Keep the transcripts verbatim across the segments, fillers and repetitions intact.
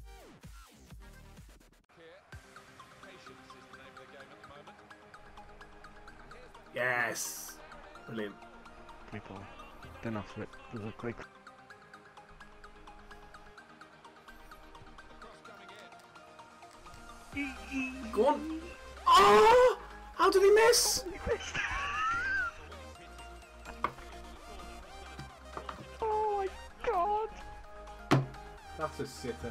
Yes! Brilliant. People, then after it, there's a quick. Go on! Oh! How did he miss? He missed. Oh my god! That's a sitter.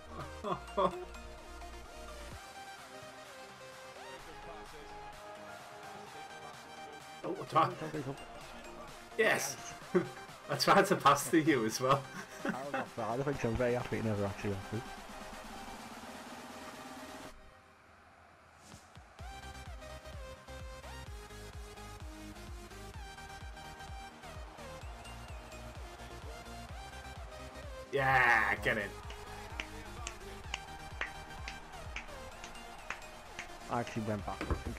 Oh, I tried. Yes! I tried to pass to you as well. I was not bad. I think I'm very happy it never actually happened. Yeah, get in. I actually went back, I think.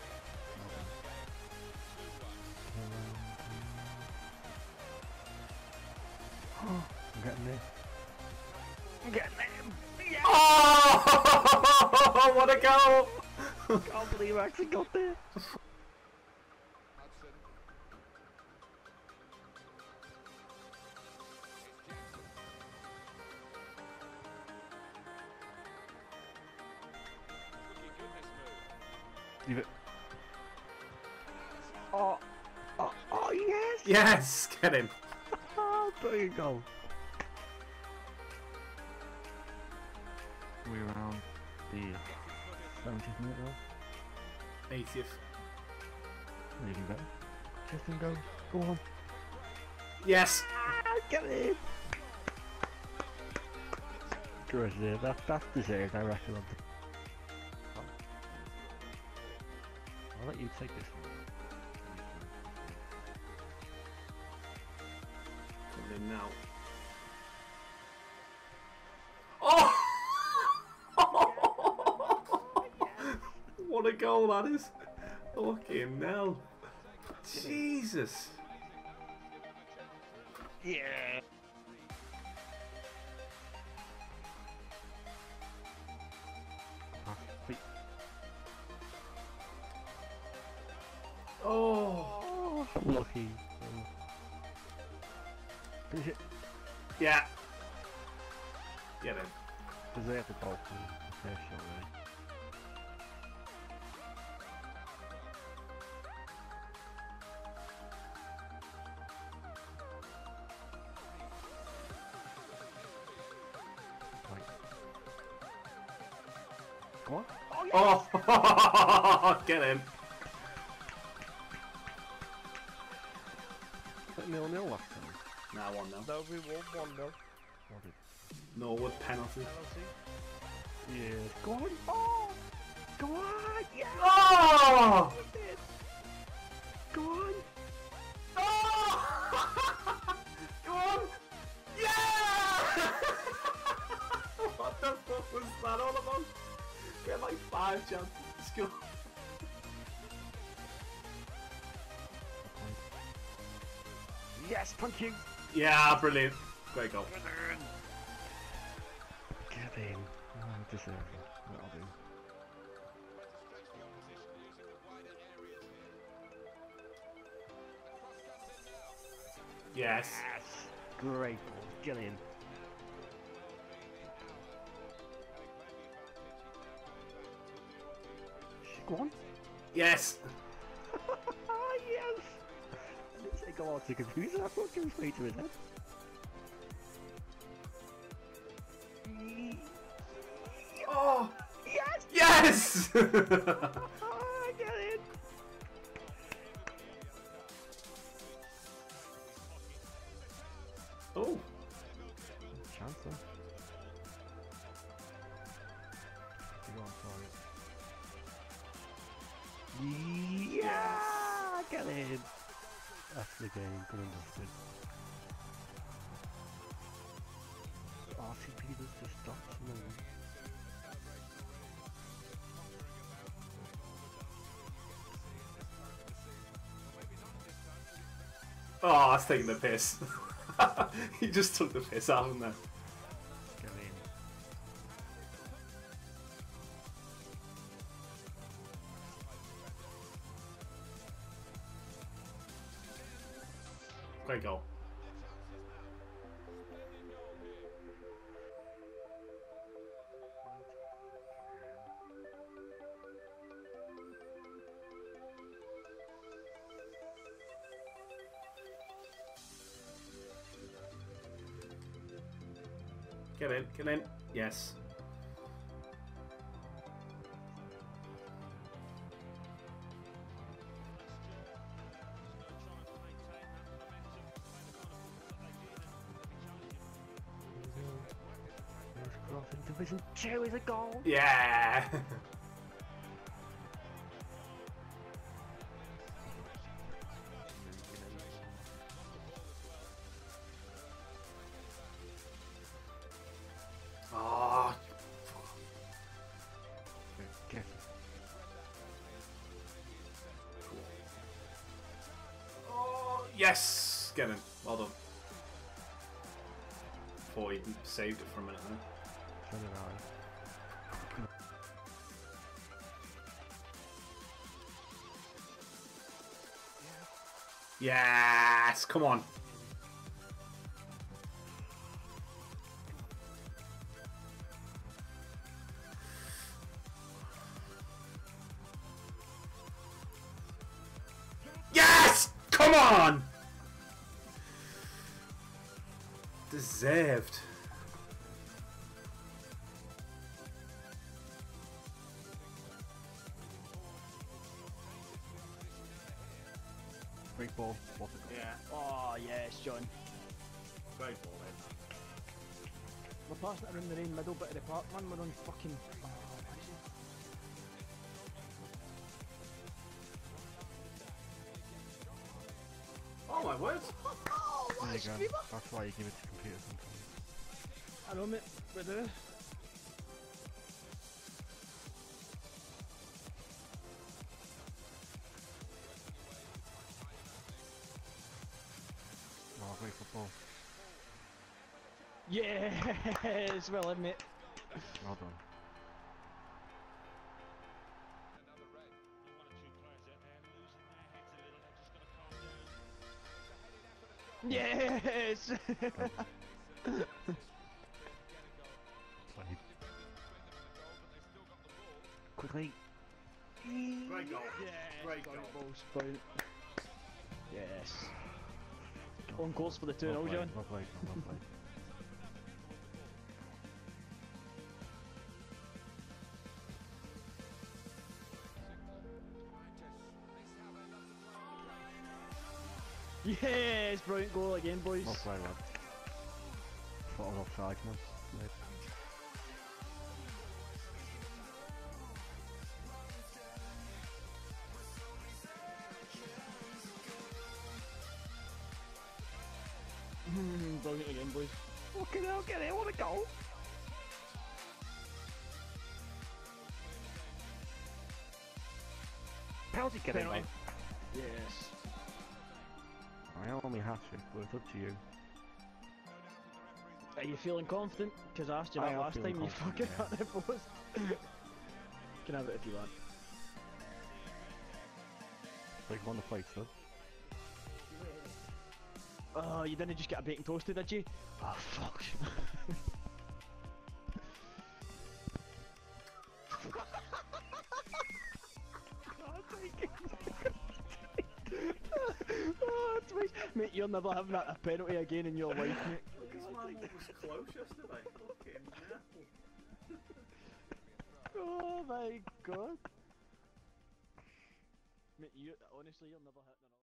I'm getting there. I'm getting there. Yes! Oh, what a goal! I can't believe I actually got there. Leave it. Oh, oh, oh yes! Yes, get in. Oh, there you go. We're around the seventieth minute now. eightieth. Really better. Justin, go. Go on. Yes! Ah, get in! Good, yeah, that, that's deserved, I reckon. I'll let you take this one. Coming in now. Oh! What a goal that is! Fucking hell! Jesus! Yeah! Oh! Lucky. Finish it. Yeah! Get in. Does they have the goal for the first shot, really? Go on. Oh, yes! Oh! Get in. Was that nil nil last time? Nah, one nil. No, we won one nil. What did? Norwood penalty. Penalty. Yeah. Go on. Oh! Go on! Yeah! Oh! Go on! Oh! Go on! Yeah! What the fuck was that all about? We had like five chances to score. Yes, thank you! Yeah, brilliant. Great goal. Get in. Oh, I deserve it. That'll do. Yes. Yes! Great ball. Get in. Go on. Yes. Yes! I didn't say go on to confuse her. I thought she was straight to his head. Oh! Yes! Yes! Oh, get in! Oh! Chance though. Go on for it. Yeah! Get in! That's the game, good and dusted. R C P does just stop moving. Oh, that's taking the piss. He just took the piss out of him there. Get in. Great goal. Get in, get in. Yes. Division two is a goal. Yeah. Oh. Get it. Oh, yes. Get in. Well done. Thought he saved it for a minute then. Turn it on. Yes. Come on. Yes! Come on! Deserved. Great ball. What a goal. Yeah. Oh, yes, John. Great ball, man. We're passing it around the main middle bit of the park, man. We're on fucking... Oh, Oh my word! oh, There you what go. a That's why you give it to computers sometimes. I know, mate. We do. Oh, great football. Yes, well in, mate. Well done. Yes! Played. Quickly. Great goal. Yes, Great got goal. it, ball spout. Yes. On course for the two Well nil, played, John. well played, well played. Yes, brilliant goal again, boys. Well played, lad. Thought I was offside, man. Mate. Mm, brilliant again, boys. Fucking hell, get it, what a goal! Penalty, get it, Penalty. man. Yes. I only hat trick, but it's up to you. Are you feeling confident? Because I asked you I that am last feeling time, you fucking confident, had the post. You can have it if you want. Like on the plate, son. Oh, you didn't just get a bacon toasted, did you? Oh, fuck. Oh, twice. Mate, you're never having a penalty again in your life, mate. This man was close yesterday. Fucking hell. Oh my god. Mate, you honestly, you're never hitting